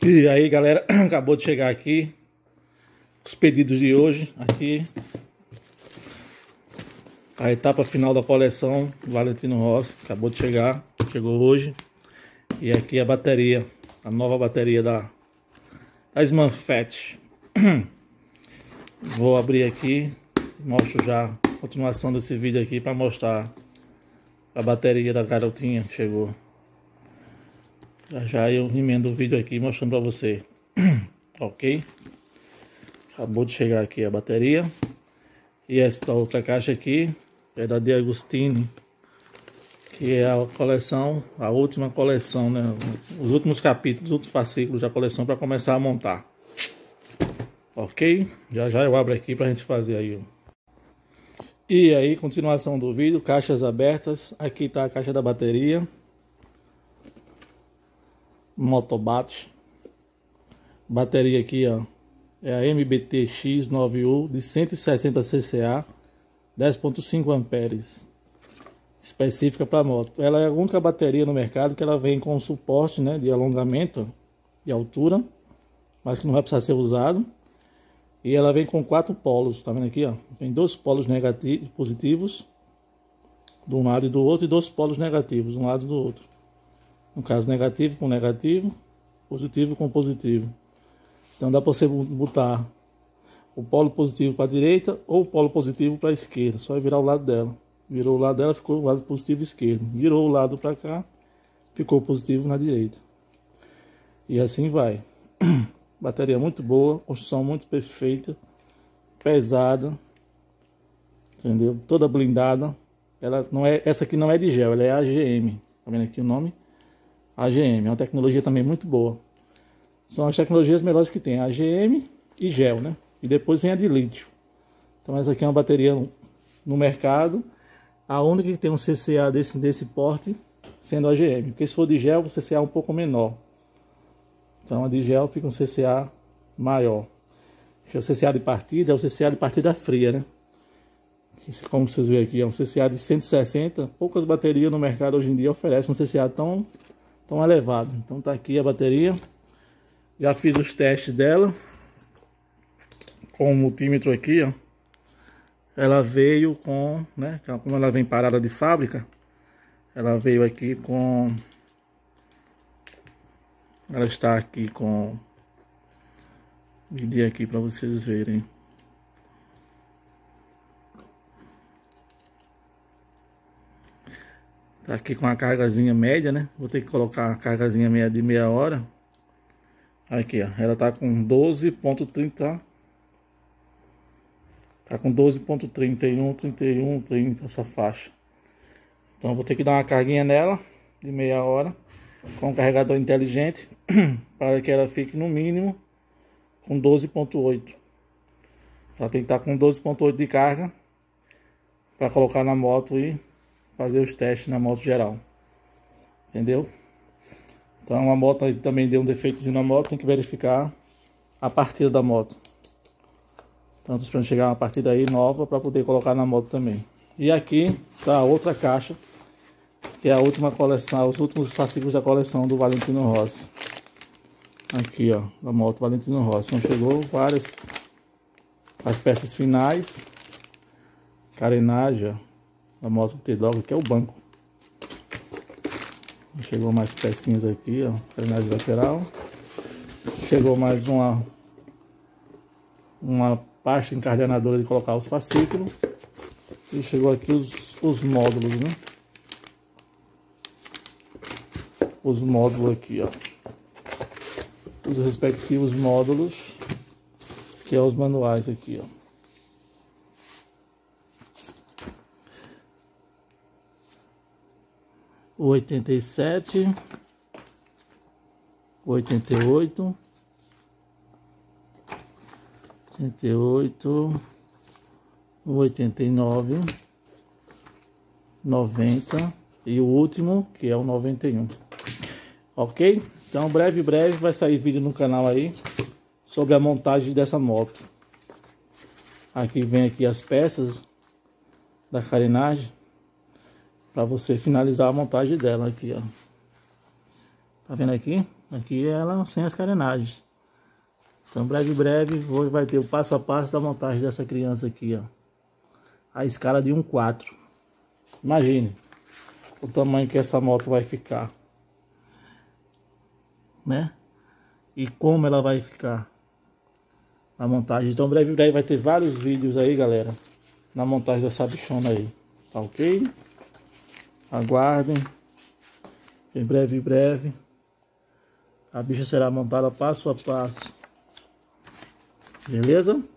E aí, galera, acabou de chegar aqui os pedidos de hoje. Aqui a etapa final da coleção Valentino Rossi acabou de chegar, chegou hoje. E aqui a bateria, a nova bateria da Smanfett. Vou abrir aqui, mostro já a continuação desse vídeo aqui para mostrar a bateria da garotinha que chegou. Já eu emendo o vídeo aqui mostrando para você. Ok? Acabou de chegar aqui a bateria. E esta outra caixa aqui é da De Agostini, que é a coleção, a última coleção, né? Os últimos capítulos, os últimos fascículos da coleção para começar a montar. Ok? Já eu abro aqui pra gente fazer aí. E aí, continuação do vídeo, caixas abertas. Aqui tá a caixa da bateria. Motobat. Bateria aqui, ó, é a MBT X9U de 160 cca, 10.5 amperes. Específica para moto. Ela é a única bateria no mercado que ela vem com suporte, né, de alongamento de altura, mas que não vai precisar ser usado. E ela vem com 4 polos, tá vendo aqui, ó? Vem 2 polos negativos, positivos de um lado e do outro, e 2 polos negativos de um lado e do outro. No caso, negativo com negativo, positivo com positivo. Então dá para você botar o polo positivo para a direita ou o polo positivo para a esquerda. Só virar o lado dela. Virou o lado dela, ficou o lado positivo esquerdo. Virou o lado para cá, ficou positivo na direita. E assim vai. Bateria muito boa, construção muito perfeita, pesada, entendeu? Toda blindada. Ela não é, essa aqui não é de gel, ela é AGM. Tá vendo aqui o nome? AGM, é uma tecnologia também muito boa. São as tecnologias melhores que tem, AGM e gel, né? E depois vem a de lítio. Então essa aqui é uma bateria no mercado, a única que tem um CCA desse porte, sendo a AGM. Porque se for de gel, o CCA é um pouco menor. Então a de gel fica um CCA maior. O CCA de partida é o CCA de partida fria, né? Como vocês veem aqui, é um CCA de 160. Poucas baterias no mercado hoje em dia oferecem um CCA tão elevado. Então tá aqui a bateria. Já fiz os testes dela com o multímetro aqui, ó. Ela veio com, né, como ela vem parada de fábrica, ela veio aqui com, ela está aqui com, medir aqui para vocês verem. Tá aqui com a cargazinha média, né? Vou ter que colocar a cargazinha média de meia hora. Aqui, ó, ela tá com 12.30. Tá com 12.31, 31, 30, essa faixa. Então vou ter que dar uma carguinha nela de meia hora com um carregador inteligente para que ela fique no mínimo com 12.8. Ela tem que estar com 12.8 de carga para colocar na moto e fazer os testes na moto geral. Entendeu? Então a moto aí também deu um defeitozinho na moto, tem que verificar a partida da moto. Então estou esperando chegar uma partida aí nova para poder colocar na moto também. E aqui tá a outra caixa, que é a última coleção, os últimos fascículos da coleção do Valentino Rossi. Aqui, ó, da moto Valentino Rossi. Então chegou várias as peças finais, carenagem da moto T-Dog, que é o banco. Chegou mais pecinhas aqui, ó, carenagem lateral. Chegou mais uma pasta encadenadora de colocar os fascículos. E chegou aqui os módulos, né? Os módulos aqui, ó. Os respectivos módulos, que é os manuais aqui, ó. O 87, o 88, 88, o 89, 90 e o último, que é o 91. Ok? Então breve vai sair vídeo no canal aí sobre a montagem dessa moto. Aqui vem aqui as peças da carenagem para você finalizar a montagem dela aqui, ó. Tá vendo aqui? Aqui ela sem as carenagens. Então breve vai ter o passo a passo da montagem dessa criança aqui, ó. A escala de 1/4. Imagine o tamanho que essa moto vai ficar, né? E como ela vai ficar na montagem. Então breve vai ter vários vídeos aí, galera, na montagem dessa bichona aí, tá ok? Aguardem. Em breve a bicha será montada passo a passo, beleza?